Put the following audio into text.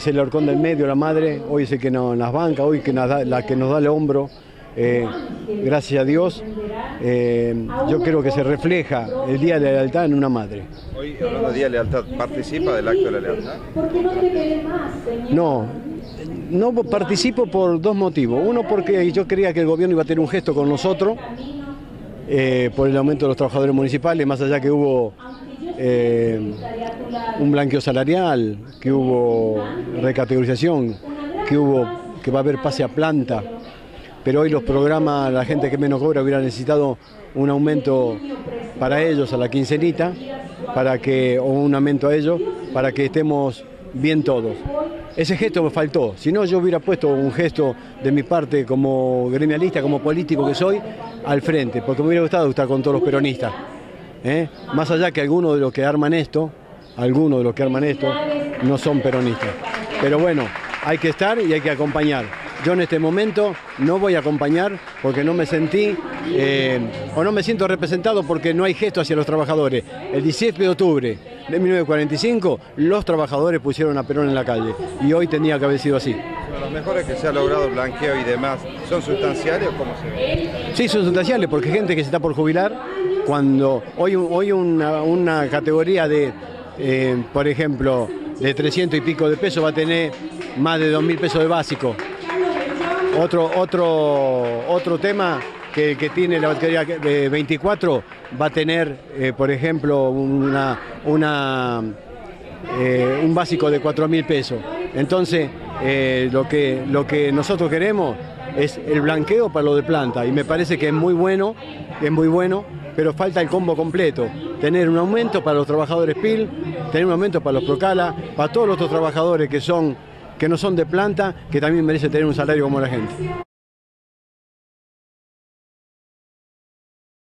es el horcón del medio, la madre, hoy es el que nos banca, hoy la que nos da el hombro. Gracias a Dios, yo creo que se refleja el Día de la Lealtad en una madre. Hoy, hablando de Día de la Lealtad, ¿participa del acto de la lealtad? No participo por dos motivos. Uno, porque yo creía que el gobierno iba a tener un gesto con nosotros, por el aumento de los trabajadores municipales, más allá que hubo un blanqueo salarial, que hubo recategorización, que va a haber pase a planta. Pero hoy los programas, la gente que menos cobra hubiera necesitado un aumento para ellos a la quincenita, o un aumento a ellos, para que estemos bien todos. Ese gesto me faltó, si no yo hubiera puesto un gesto de mi parte como gremialista, como político que soy, al frente, porque me hubiera gustado estar con todos los peronistas. Más allá que algunos de los que arman esto, no son peronistas. Pero bueno, hay que estar y hay que acompañar. Yo en este momento no voy a acompañar porque no me sentí o no me siento representado porque no hay gesto hacia los trabajadores. El 17 de octubre de 1945 los trabajadores pusieron a Perón en la calle y hoy tenía que haber sido así. Los mejores que se ha logrado el blanqueo y demás, ¿son sustanciales o cómo se ve? Sí, son sustanciales porque gente que se está por jubilar, cuando hoy una categoría de, por ejemplo, de 300 y pico de pesos va a tener más de 2.000 pesos de básico. Otro tema que tiene la categoría de 24 va a tener, por ejemplo, un básico de 4.000 pesos. Entonces, lo que nosotros queremos es el blanqueo para lo de planta y me parece que es muy bueno, pero falta el combo completo. Tener un aumento para los trabajadores PIL, tener un aumento para los Procala, para todos los otros trabajadores que no son de planta, que también merecen tener un salario como la gente.